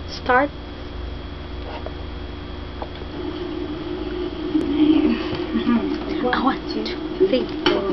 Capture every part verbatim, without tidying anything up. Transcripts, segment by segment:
Start. I want to see.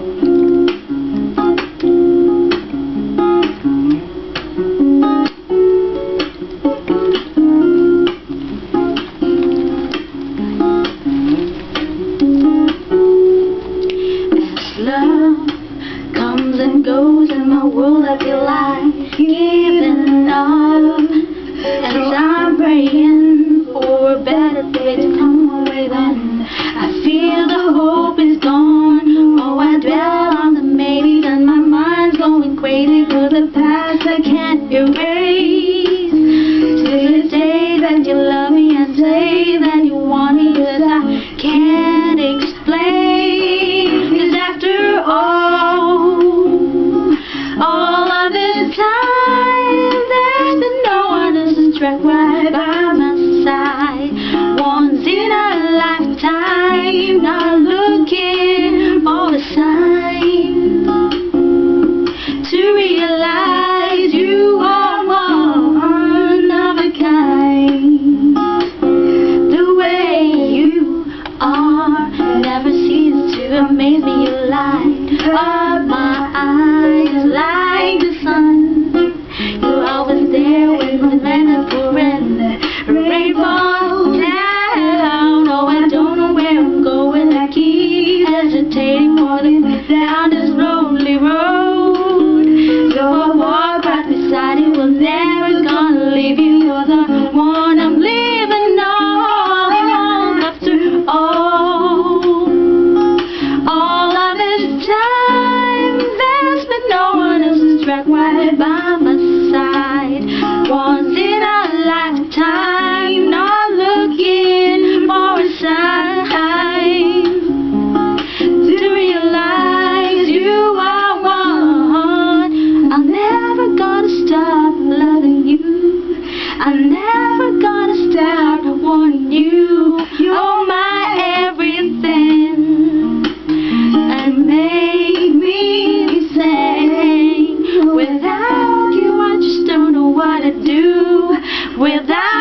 As love comes and goes in my world, I feel like giving up. As I'm praying for a better day to come my way, then I feel the hope is gone. Oh, I dwell on the maybe, then my mind's going crazy for the past I can't erase. To the day that you love me and say that you want me, that I can't explain. 'Cause after all, all of this time, there's been no one to strike right by my side. Once in a lifetime, not looking for a sign to realize you are one of a kind. The way you are never ceases to amaze me. You light up my eyes like the sun. You're always there when the men are pouring the rain falls down. Oh, I don't know where I'm going. I keep hesitating, falling down this lonely road. So I walk right beside you, I'm never gonna leave you. You're the one I'm living on. After all, all of this time, there's been no one else to strike right by my side. Once in a lifetime, not looking for a sign to realize you are one. I'm never gonna stop loving you. I'm never gonna stop wanting you. You're my everything, and make me sing. Without you, I just don't know what to do. Without